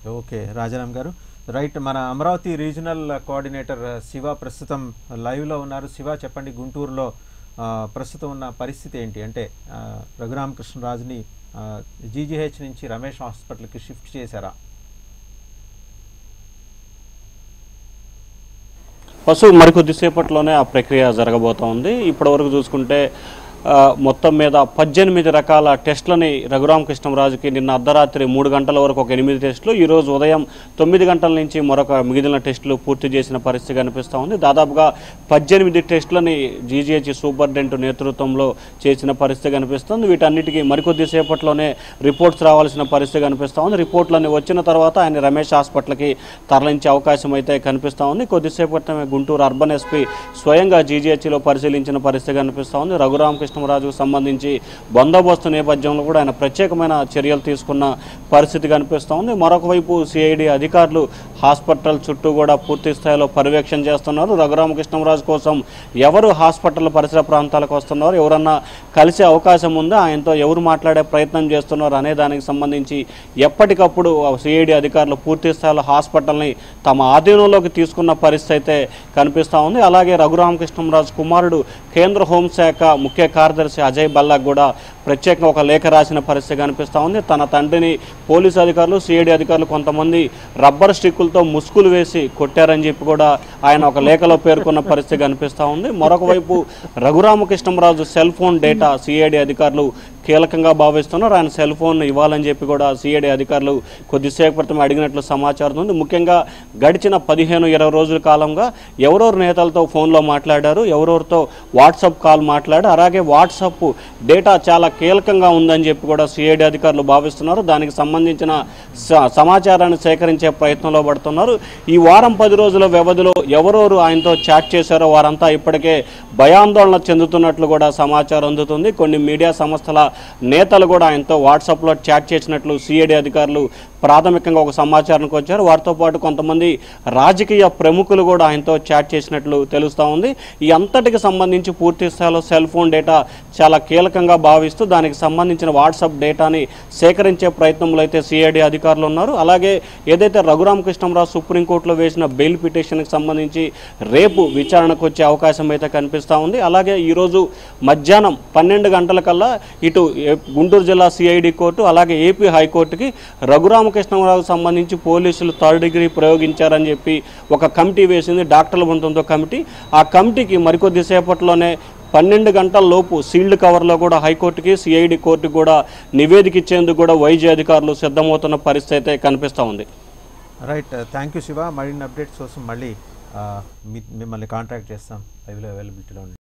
Okay Rajaram గారు, right. మన Amaravati regional coordinator Shiva ప్రస్తుతం లైవ్లో ఉన్నారు. శివ చెప్పండి, గుంటూరులో ప్రస్తుతం ఉన్న పరిస్థితి ఏంటి? అంటే రఘురామకృష్ణరాజుని జీజీహెచ్ నుంచి రమేష్ హాస్పిటల్కి షిఫ్ట్ చేశారా? మరికొద్దిసేపట్లోనే ఆ ప్రక్రియ జరగబోతోంది. ఇప్పటివరకు చూసుకుంటే మొత్తం మీద 18 రకాల టెస్టులని రఘురామకృష్ణరాజుకి నిన్న అర్ధరాత్రి 3 గంటల వరకు ఒక 8 టెస్టులు, ఈరోజు ఉదయం 9 గంటల నుంచి మరొక మిగిలిన టెస్టులు పూర్తి చేసిన పరిస్థితి కనిపిస్తూ ఉంది. దాదాపుగా 18 టెస్టులని జీజీహెచ్ సూపరింటెండెంట్ నేతృత్వంలో చేసిన పరిస్థితి కనిపిస్తుంది. వీటన్నిటికీ మరికొద్దిసేపట్లోనే రిపోర్ట్స్ రావాల్సిన పరిస్థితి కనిపిస్తూ ఉంది. రిపోర్ట్లన్నీ వచ్చిన తర్వాత ఆయన రమేష్ హాస్పిటల్కి తరలించే అవకాశం అయితే కనిపిస్తూ ఉంది. కొద్దిసేపట్లోనే గుంటూరు అర్బన్ ఎస్పీ స్వయంగా జీజీహెచ్లో పరిశీలించిన పరిస్థితి కనిపిస్తూ ఉంది. రఘురామకృష్ణరాజుకు సంబంధించి బందోబస్తు నేపథ్యంలో కూడా ఆయన ప్రత్యేకమైన చర్యలు తీసుకున్న పరిస్థితి కనిపిస్తూ ఉంది. మరొక వైపు సిఐడి అధికారులు హాస్పిటల్ చుట్టూ కూడా పూర్తి స్థాయిలో పర్యవేక్షణ చేస్తున్నారు. రఘురామకృష్ణరాజు కోసం ఎవరు హాస్పిటల్ పరిసర ప్రాంతాలకు వస్తున్నారు, ఎవరన్నా కలిసే అవకాశం ఉందా, ఆయనతో ఎవరు మాట్లాడే ప్రయత్నం చేస్తున్నారు అనే దానికి సంబంధించి ఎప్పటికప్పుడు సిఐడి అధికారులు పూర్తి స్థాయిలో హాస్పిటల్ని తమ ఆధీనంలోకి తీసుకున్న పరిస్థితి అయితే కనిపిస్తూ ఉంది. అలాగే రఘురామకృష్ణరాజు కుమారుడు కేంద్ర హోంశాఖ ముఖ్య కార్యదర్శి అజయ్ భల్లాకు కూడా ప్రత్యేకంగా ఒక లేఖ రాసిన పరిస్థితి కనిపిస్తూ ఉంది. తన తండ్రిని పోలీసు అధికారులు, సిఐడి అధికారులు కొంతమంది రబ్బర్ స్టిక్కులతో ముసుగులు వేసి కొట్టారని చెప్పి కూడా ఆయన ఒక లేఖలో పేర్కొన్న పరిస్థితి కనిపిస్తూ ఉంది. మరొక వైపు Raghuramakrishnaraju cell phone data CID అధికారులు కీలకంగా భావిస్తున్నారు. ఆయన సెల్ ఫోన్ ఇవ్వాలని చెప్పి కూడా సిఐడి అధికారులు కొద్దిసేపు క్రితం అడిగినట్లు సమాచారం ఉంది. ముఖ్యంగా గడిచిన 15-20 రోజుల కాలంగా ఎవరెవరు నేతలతో ఫోన్లో మాట్లాడారు, ఎవరెవరితో వాట్సాప్ కాల్ మాట్లాడారు, అలాగే వాట్సాప్ డేటా చాలా కీలకంగా ఉందని చెప్పి కూడా సిఐడి అధికారులు భావిస్తున్నారు. దానికి సంబంధించిన సమాచారాన్ని సేకరించే ప్రయత్నంలో పడుతున్నారు. ఈ వారం 10 రోజుల వ్యవధిలో ఎవరెవరు ఆయనతో చాట్ చేశారో వారంతా ఇప్పటికే భయాందోళన చెందుతున్నట్లు కూడా సమాచారం అందుతుంది. కొన్ని మీడియా సంస్థల నేతలు కూడా ఆయనతో వాట్సాప్లో చాట్ చేసినట్లు సిఐడి అధికారులు ప్రాథమికంగా ఒక సమాచారానికి వచ్చారు. వారితో పాటు కొంతమంది రాజకీయ ప్రముఖులు కూడా ఆయనతో చాట్ చేసినట్లు తెలుస్తూ ఉంది. ఈ అంతటికి సంబంధించి పూర్తి స్థాయిలో సెల్ ఫోన్ డేటా చాలా కీలకంగా భావిస్తూ దానికి సంబంధించిన వాట్సాప్ డేటాని సేకరించే ప్రయత్నంలో అయితే సిఐడి అధికారులు ఉన్నారు. అలాగే ఏదైతే రఘురామకృష్ణరాజు సుప్రీంకోర్టులో వేసిన బెయిల్ పిటిషన్కి సంబంధించి రేపు విచారణకు వచ్చే అవకాశం అయితే కనిపిస్తూ ఉంది. అలాగే ఈరోజు మధ్యాహ్నం 12 గంటలకల్లా ఇటు గుంటూరు జిల్లా సిఐడి కోర్టు అలాగే ఏపీ హైకోర్టుకి రఘురామకృష్ణరావుకు సంబంధించి పోలీసులు 3rd డిగ్రీ ప్రయోగించారని చెప్పి ఒక కమిటీ వేసింది, డాక్టర్ల బృందంతో కమిటీ. ఆ కమిటీకి మరికొద్దిసేపట్లోనే 12 గంటల లోపు సీల్డ్ కవర్లో కూడా హైకోర్టుకి సిఐడి కోర్టుకి కూడా నివేదిక ఇచ్చేందుకు కూడా వైద్య అధికారులు సిద్ధమవుతున్న పరిస్థితి అయితే కనిపిస్తూ ఉంది. Right, thank you Siva. మరిన్ని అప్డేట్స్ కోసం మళ్ళీ మిమ్మల్ని కాంటాక్ట్ చేస్తాం. లైవ్లో అవైలబిలిటీలో